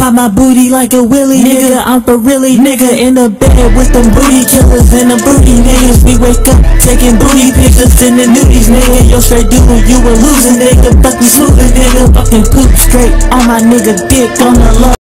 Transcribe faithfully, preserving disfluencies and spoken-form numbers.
pop my booty like a willy, nigga. I'm for really, nigga. In the bed with them booty killers and the booty niggas. We wake up taking booty pictures in the nudies, nigga. Yo, straight doodle, you a loser, nigga. Fuck me smoothie, nigga. Fucking poop straight on my nigga dick on the low.